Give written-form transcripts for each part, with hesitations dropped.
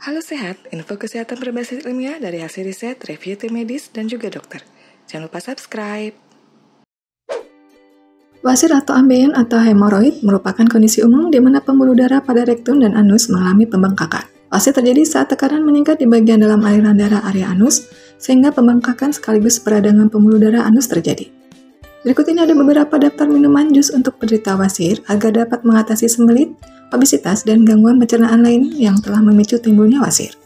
Halo sehat, info kesehatan berbasis ilmiah dari hasil riset, review tim medis, dan juga dokter. Jangan lupa subscribe. Wasir atau ambeien atau hemoroid merupakan kondisi umum di mana pembuluh darah pada rektum dan anus mengalami pembengkakan. Wasir terjadi saat tekanan meningkat di bagian dalam aliran darah area anus, sehingga pembengkakan sekaligus peradangan pembuluh darah anus terjadi. Berikut ini ada beberapa daftar minuman jus untuk penderita wasir agar dapat mengatasi sembelit, obesitas, dan gangguan pencernaan lain yang telah memicu timbulnya wasir.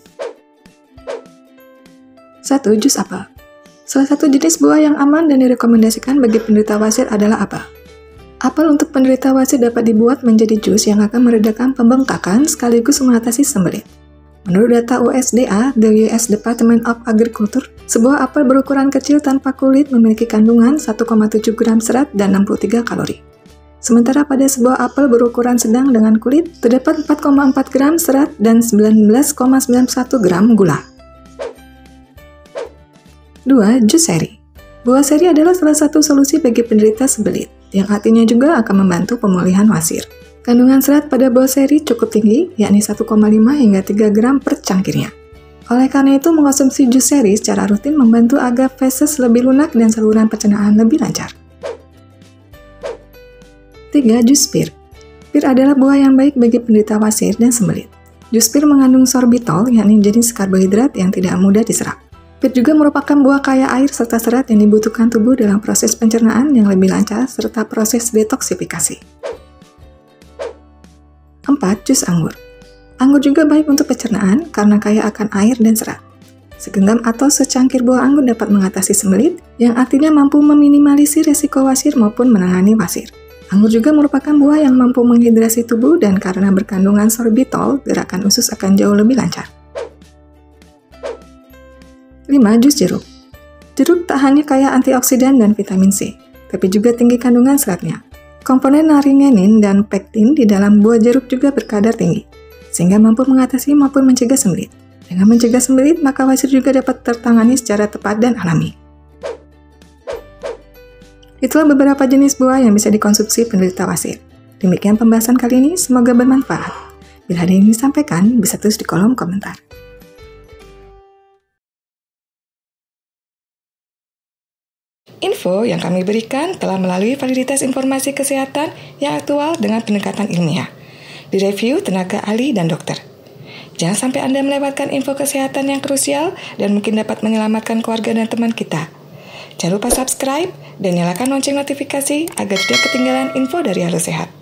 1. Jus apel. Salah satu jenis buah yang aman dan direkomendasikan bagi penderita wasir adalah apel. Apel untuk penderita wasir dapat dibuat menjadi jus yang akan meredakan pembengkakan sekaligus mengatasi sembelit. Menurut data USDA, the US Department of Agriculture, sebuah apel berukuran kecil tanpa kulit memiliki kandungan 1,7 gram serat dan 63 kalori. Sementara pada sebuah apel berukuran sedang dengan kulit, terdapat 4,4 gram serat dan 19,91 gram gula. 2. Jus seri. Buah seri adalah salah satu solusi bagi penderita sembelit, yang artinya juga akan membantu pemulihan wasir. Kandungan serat pada buah seri cukup tinggi, yakni 1,5 hingga 3 gram per cangkirnya. Oleh karena itu, mengkonsumsi jus seri secara rutin membantu agar feses lebih lunak dan saluran pencernaan lebih lancar. 3. Jus pir. Pir adalah buah yang baik bagi penderita wasir dan sembelit. Jus pir mengandung sorbitol, yakni jenis karbohidrat yang tidak mudah diserap. Pir juga merupakan buah kaya air serta serat yang dibutuhkan tubuh dalam proses pencernaan yang lebih lancar serta proses detoksifikasi. 4. Jus anggur. Anggur juga baik untuk pencernaan karena kaya akan air dan serat. Segenggam atau secangkir buah anggur dapat mengatasi sembelit, yang artinya mampu meminimalisir resiko wasir maupun menangani wasir. Anggur juga merupakan buah yang mampu menghidrasi tubuh dan karena berkandungan sorbitol, gerakan usus akan jauh lebih lancar. 5. Jus jeruk. Jeruk tak hanya kaya antioksidan dan vitamin C, tapi juga tinggi kandungan seratnya. Komponen naringenin dan pektin di dalam buah jeruk juga berkadar tinggi, sehingga mampu mengatasi maupun mencegah sembelit. Dengan mencegah sembelit, maka wasir juga dapat tertangani secara tepat dan alami. Itulah beberapa jenis buah yang bisa dikonsumsi penderita wasir. Demikian pembahasan kali ini, semoga bermanfaat. Bila ada yang disampaikan, bisa tulis di kolom komentar. Info yang kami berikan telah melalui validitas informasi kesehatan yang aktual dengan pendekatan ilmiah, direview tenaga ahli dan dokter. Jangan sampai Anda melewatkan info kesehatan yang krusial dan mungkin dapat menyelamatkan keluarga dan teman kita. Jangan lupa subscribe dan nyalakan lonceng notifikasi agar tidak ketinggalan info dari Halo Sehat.